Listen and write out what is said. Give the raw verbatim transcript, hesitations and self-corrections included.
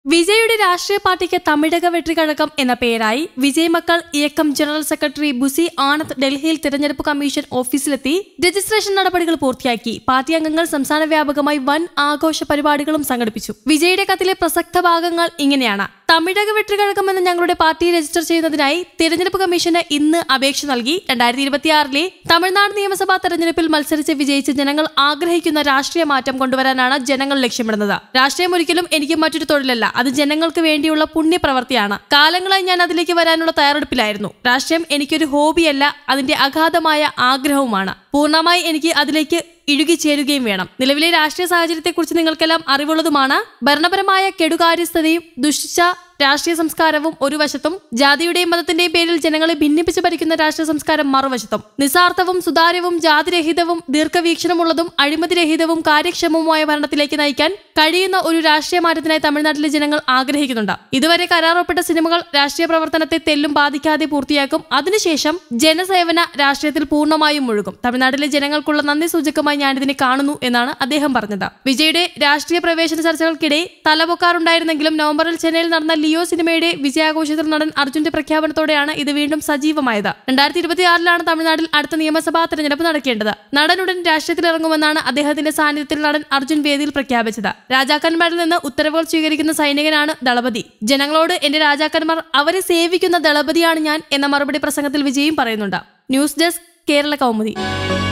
വിജയുടെ രാഷ്ട്രീയ പാർട്ടിക്ക് തമിഴക വെട്രികഴകം എന്ന പേരായി വിജയ് മക്കൾ ഇയക്കം ജനറൽ സെക്രട്ടറി ബുസി ആനന്ദ് ഡൽഹിയിൽ തിരഞ്ഞെടുപ്പ് കമ്മീഷൻ ഓഫീസിലെത്തി രജിസ്ട്രേഷൻ നടപടികൾ പൂർത്തിയാക്കി. പാർട്ടി അംഗങ്ങൾ സംസ്ഥാന വ്യാപകമായി വൻ ആഘോഷ പരിപാടികളും സംഘടിപ്പിച്ചു. വിജയുടെ കത്തിലെ പ്രസക്ത ഭാഗങ്ങൾ ഇങ്ങനെയാണ്. തമിഴക വെട്രികഴകം എന്ന ഞങ്ങളുടെ പാർട്ടി രജിസ്റ്റർ ചെയ്യുന്നതിനായി തിരഞ്ഞെടുപ്പ് കമ്മീഷന് ഇന്ന് അപേക്ഷ നൽകി. രണ്ടായിരത്തി ഇരുപത്തിയാറിലെ തമിഴ്നാട് നിയമസഭാ തെരഞ്ഞെടുപ്പിൽ മത്സരിച്ച് വിജയിച്ച് ജനങ്ങൾ ആഗ്രഹിക്കുന്ന രാഷ്ട്രീയ മാറ്റം കൊണ്ടുവരാനാണ് ജനങ്ങൾ ലക്ഷ്യമിടുന്നത്. രാഷ്ട്രീയം ഒരിക്കലും എനിക്ക് മറ്റൊരു തൊഴിലല്ല, അത് ജനങ്ങൾക്ക് വേണ്ടിയുള്ള പുണ്യപ്രവർത്തിയാണ്. കാലങ്ങളായി ഞാൻ അതിലേക്ക് വരാനുള്ള തയ്യാറെടുപ്പിലായിരുന്നു. രാഷ്ട്രീയം എനിക്കൊരു ഹോബിയല്ല, അതിന്റെ അഗാധമായ ആഗ്രഹവുമാണ്. പൂർണ്ണമായി എനിക്ക് അതിലേക്ക് ഇഴുകിച്ചേരുകയും വേണം. നിലവിലെ രാഷ്ട്രീയ സാഹചര്യത്തെക്കുറിച്ച് നിങ്ങൾക്കെല്ലാം അറിവുള്ളതുമാണ്. ഭരണപരമായ കെടുകാര്യസ്ഥതയും ദുഷിച്ച രാഷ്ട്രീയ സംസ്കാരവും ഒരു വശത്തും ജാതിയുടെയും മതത്തിന്റെയും പേരിൽ ജനങ്ങളെ ഭിന്നിപ്പിച്ച് ഭരിക്കുന്ന രാഷ്ട്രീയ സംസ്കാരം മറുവശത്തും. നിസ്വാർത്ഥവും സുതാര്യവും ജാതിരഹിതവും ദീർഘവീക്ഷണമുള്ളതും അഴിമതിരഹിതവും കാര്യക്ഷമവുമായ ഭരണത്തിലേക്ക് നയിക്കാൻ കഴിയുന്ന ഒരു രാഷ്ട്രീയ മാറ്റത്തിനായി തമിഴ്നാട്ടിലെ ജനങ്ങൾ ആഗ്രഹിക്കുന്നുണ്ട്. ഇതുവരെ കരാറൊപ്പിട്ട സിനിമകൾ രാഷ്ട്രീയ പ്രവർത്തനത്തെ തെല്ലും ബാധിക്കാതെ പൂർത്തിയാക്കും. അതിനുശേഷം ജനസേവന രാഷ്ട്രീയത്തിൽ പൂർണ്ണമായും മുഴുകും. തമിഴ്നാട്ടിലെ ജനങ്ങൾക്കുള്ള നന്ദി സൂചകമായി ഞാനിതിനെ കാണുന്നു എന്നാണ് അദ്ദേഹം പറഞ്ഞത്. വിജയുടെ രാഷ്ട്രീയ പ്രവേശന ചർച്ചകൾക്കിടെ തലപൊക്കാറുണ്ടായിരുന്നെങ്കിലും നവംബറിൽ ചെന്നൈയിൽ നടന്ന ലിയോ സിനിമയുടെ വിജയാഘോഷത്തിൽ നടൻ അർജുന്റെ പ്രഖ്യാപനത്തോടെയാണ് ഇത് വീണ്ടും സജീവമായത്. രണ്ടായിരത്തി ഇരുപത്തിയാറിലാണ് തമിഴ്നാട്ടിൽ അടുത്ത നിയമസഭാ തെരഞ്ഞെടുപ്പ് നടക്കേണ്ടത്. നടനുടൻ രാഷ്ട്രീയത്തിൽ ഇറങ്ങുമെന്നാണ് അദ്ദേഹത്തിന്റെ സാന്നിധ്യത്തിൽ നടൻ അർജുൻ വേദിയിൽ പ്രഖ്യാപിച്ചത്. രാജാക്കന്മാരിൽ നിന്ന് ഉത്തരവുകൾ സ്വീകരിക്കുന്ന സൈനികനാണ് ദളപതി. ജനങ്ങളോട് എന്റെ രാജാക്കന്മാർ, അവരെ സേവിക്കുന്ന ദളപതിയാണ് ഞാൻ എന്ന മറുപടി പ്രസംഗത്തിൽ വിജയും പറയുന്നുണ്ട്. News desk, Kerala Kaumudi.